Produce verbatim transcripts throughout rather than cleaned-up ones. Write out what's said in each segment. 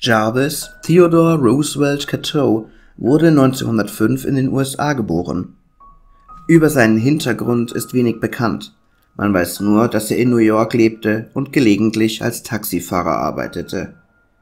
Jarvis Theodore Roosevelt Cateau wurde neunzehnhundertfünf in den U S A geboren. Über seinen Hintergrund ist wenig bekannt. Man weiß nur, dass er in New York lebte und gelegentlich als Taxifahrer arbeitete.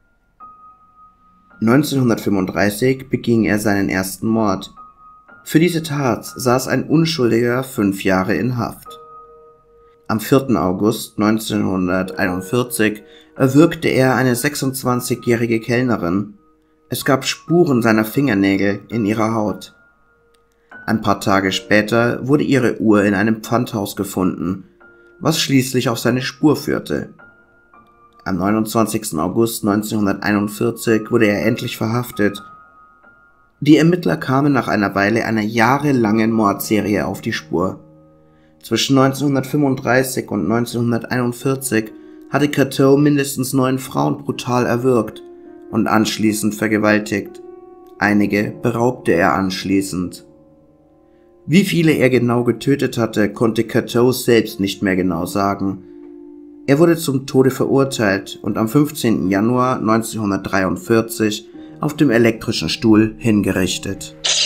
neunzehnhundertfünfunddreißig beging er seinen ersten Mord. Für diese Tat saß ein Unschuldiger fünf Jahre in Haft. Am vierten August neunzehnhunderteinundvierzig erwürgte er eine sechsundzwanzigjährige Kellnerin. Es gab Spuren seiner Fingernägel in ihrer Haut. Ein paar Tage später wurde ihre Uhr in einem Pfandhaus gefunden, was schließlich auf seine Spur führte. Am neunundzwanzigsten August neunzehnhunderteinundvierzig wurde er endlich verhaftet. Die Ermittler kamen nach einer Weile einer jahrelangen Mordserie auf die Spur. Zwischen neunzehnhundertfünfunddreißig und neunzehnhunderteinundvierzig hatte Cateau mindestens neun Frauen brutal erwürgt und anschließend vergewaltigt. Einige beraubte er anschließend. Wie viele er genau getötet hatte, konnte Cateau selbst nicht mehr genau sagen. Er wurde zum Tode verurteilt und am fünfzehnten Januar neunzehnhundertdreiundvierzig auf dem elektrischen Stuhl hingerichtet.